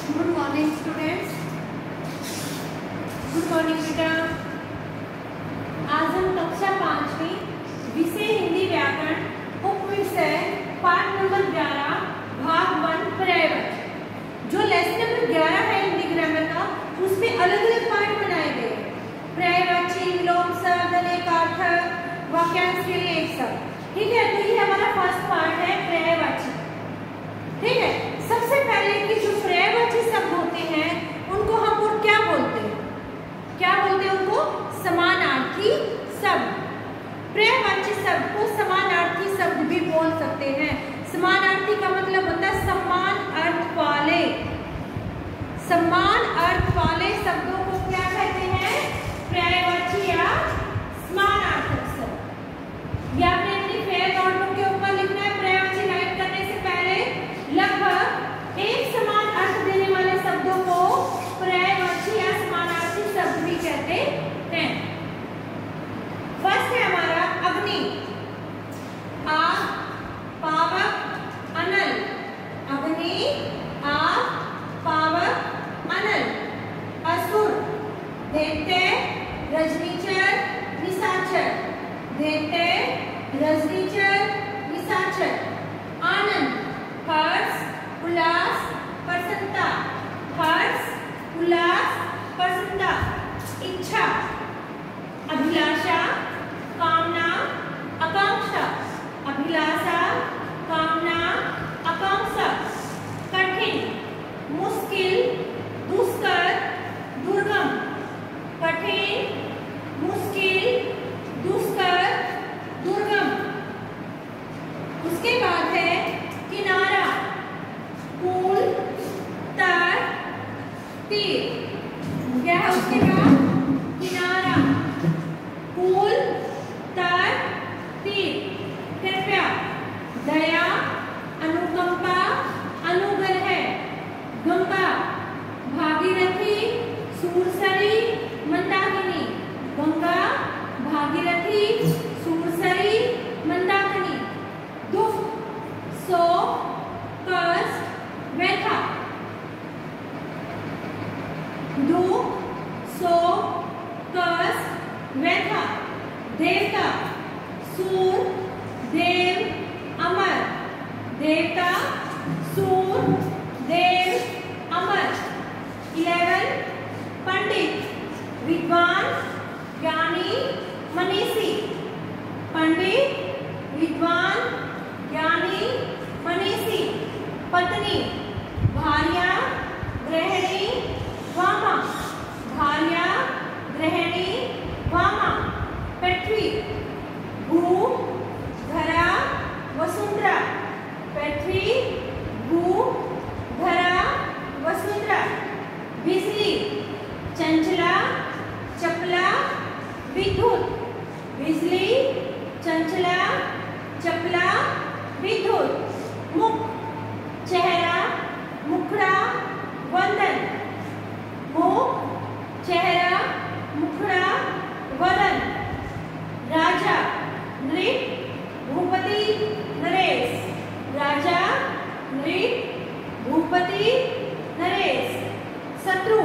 Good morning students, good morning बेटा। आज हम कक्षा 5वीं विषय हिंदी व्याकरण उपविषय पाठ नंबर 11 भाग 1 पर्यायवाची, जो लेसन नंबर 11 है हिंदी ग्रामर का, उसमें अलग अलग पाठ बनाए गए हैं। पर्यायवाची, विलोम शब्द, अनेकार्थक, वाक्यांश के लिए एक शब्द। ठीक है, तो ये हमारा फर्स्ट पार्ट है पर्यायवाची। ठीक है, सबसे पहले कि जो पर्यायवाची शब्द होते हैं उनको हम और क्या बोलते हैं? क्या बोलते हैं उनको? समानार्थी शब्द। पर्यायवाची शब्द को समानार्थी शब्द भी बोल सकते हैं। समानार्थी का मतलब होता है समान अर्थ वाले। समान अर्थ वाले शब्दों को क्या कहते हैं? पर्यायवाची या समानार्थक शब्द। या आपने अपनी फेयर नोटबुक के ऊपर लिखना है, पर्यायवाची राइट करने से पहले लगभग एक समान अर्थ देने वाले शब्दों को पर्यायवाची या समानार्थी शब्द भी कहते हैं। फर्स्ट है हमारा अग्नि, आग, पावक, अनल। अग्नि, आग, पावक, अनल। असुर, दैत्य, रजनीचर, निशाचर। दैत्य, रजनीचर, निशाचर। आनंद, हर्ष, उल्लास, प्रसन्नता। हर्ष, उल्लास, प्रसन्नता। इच्छा, अभिलाषा, कामना, आकांक्षा। अभिलाषा, कामना, आकांक्षा। कठिन, मुश्किल, दुष्कर, दुर्गम। कठिन, मुश्किल, दुष्कर, दुर्गम। उसके बाद है किनारा, पुल, तट, तीर। क्या है उसके बाद? किनारा, पुल, तट, तीर। कृपया, दया, अनुकंपा, अनुग्रह। गंगा, भागीरथी, सूरसरी, मंदाकिनी। गंगा, भागीरथी, सूरसरी, मंदाकिनी। दुख, शोक, कष्ट, व्यथा। दुख, शोक, कष्ट, व्यथा। देवता, सूर, देव, अमर। देवता, सूर, देव, अमर। 11 पंडित, विद्वान, ज्ञानी, मनीषी। पंडित, विद्वान, ज्ञानी, मनीषी। पत्नी, भार्या, गृहिणी, वामा। भार्या, गृहिणी, वामा। पृथ्वी, भू, धरा, वसुंधरा। पृथ्वी, भू, धरा, वसुंधरा। बिजली, चंचला, चपला, विद्युत। बिजली, चंचला, चपला, विद्युत। मुख, चेहरा, मुखड़ा, वदन। मुख, चेहरा, मुखड़ा, वदन। राजा, नृप, भूपति, नरेश। राजा, नृप, भूपति, नरेश। शत्रु,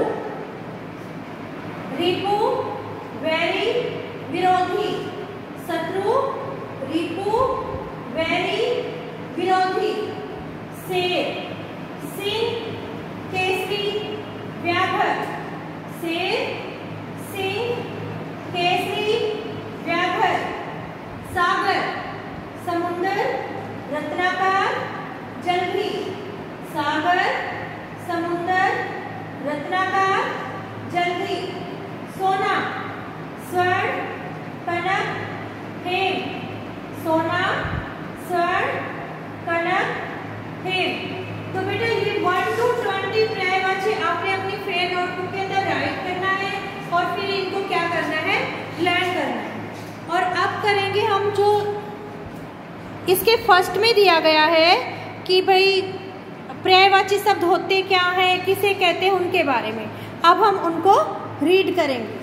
रिपु, वैरी, विरोधी। शत्रु, रिपु, वैरी, विरोधी। शेर, सिंह, केसरी, व्याघ्र। शेर, सिंह, केसरी, व्याघ्र। सागर, समुद्र, रत्नाकर, जलधि। सागर, समुद्र, रत्नाकर, जलधि। सोना, स्वर्ण, कनक, हेम। सोना, स्वर्ण, कनक, हेम। तो बेटा ये 1 to 20 पर्यायवाची आपने अपनी फेयर नोटबुक के अंदर राइट करना है और फिर इनको क्या करना है? लर्न करना है। और अब करेंगे हम जो इसके फर्स्ट में दिया गया है कि भाई पर्यायवाची शब्द होते क्या हैं, किसे कहते हैं, उनके बारे में। अब हम उनको रीड करेंगे।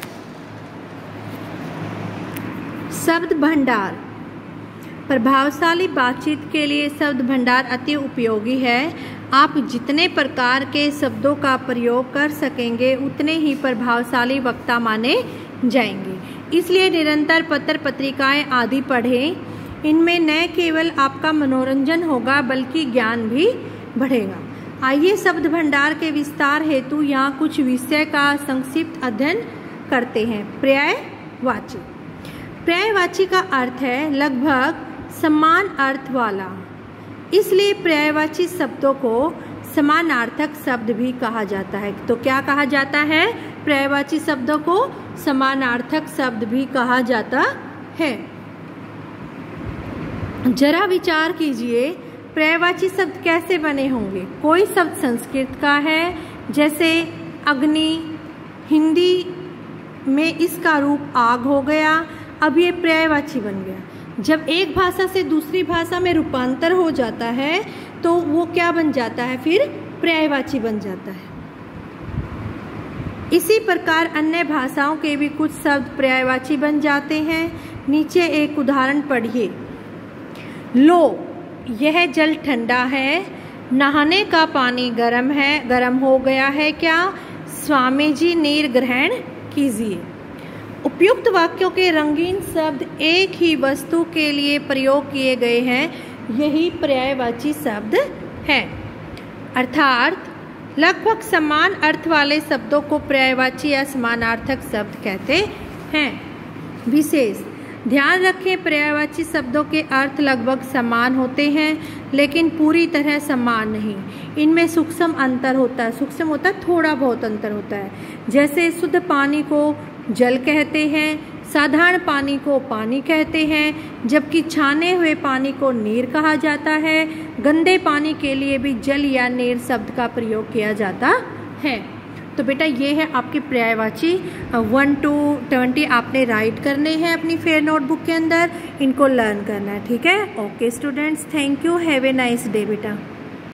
शब्द भंडार। प्रभावशाली बातचीत के लिए शब्द भंडार अति उपयोगी है। आप जितने प्रकार के शब्दों का प्रयोग कर सकेंगे उतने ही प्रभावशाली वक्ता माने जाएंगे। इसलिए निरंतर पत्र पत्रिकाएं आदि पढ़ें। इनमें न केवल आपका मनोरंजन होगा बल्कि ज्ञान भी बढ़ेगा। आइए शब्द भंडार के विस्तार हेतु यहाँ कुछ विषय का संक्षिप्त अध्ययन करते हैं। पर्यायवाची। पर्यायवाची का अर्थ है लगभग समान अर्थ वाला, इसलिए पर्यायवाची शब्दों को समानार्थक शब्द भी कहा जाता है। तो क्या कहा जाता है? पर्यायवाची शब्दों को समानार्थक शब्द भी कहा जाता है। जरा विचार कीजिए, पर्यायवाची शब्द कैसे बने होंगे? कोई शब्द संस्कृत का है, जैसे अग्नि, हिंदी में इसका रूप आग हो गया, अब ये पर्यायवाची बन गया। जब एक भाषा से दूसरी भाषा में रूपांतर हो जाता है तो वो क्या बन जाता है? फिर पर्यायवाची बन जाता है। इसी प्रकार अन्य भाषाओं के भी कुछ शब्द पर्यायवाची बन जाते हैं। नीचे एक उदाहरण पढ़िए। लो, यह जल ठंडा है। नहाने का पानी गर्म है, गर्म हो गया है क्या? स्वामी जी नीर ग्रहण कीजिए। उपयुक्त वाक्यों के रंगीन शब्द एक ही वस्तु के लिए प्रयोग किए गए हैं, यही पर्यायवाची शब्द है। अर्थात लगभग समान अर्थ वाले शब्दों को पर्यायवाची या समानार्थक शब्द कहते हैं। विशेष ध्यान रखें, पर्यायवाची शब्दों के अर्थ लगभग समान होते हैं लेकिन पूरी तरह समान नहीं। इनमें सूक्ष्म अंतर होता है। सूक्ष्म होता है, थोड़ा बहुत अंतर होता है। जैसे शुद्ध पानी को जल कहते हैं, साधारण पानी को पानी कहते हैं, जबकि छाने हुए पानी को नीर कहा जाता है। गंदे पानी के लिए भी जल या नीर शब्द का प्रयोग किया जाता है। तो बेटा ये है आपके पर्यायवाची 1 to 20 आपने राइट करने हैं अपनी फेयर नोटबुक के अंदर। इनको लर्न करना है, ठीक है? Okay students, thank you, have a nice day बेटा।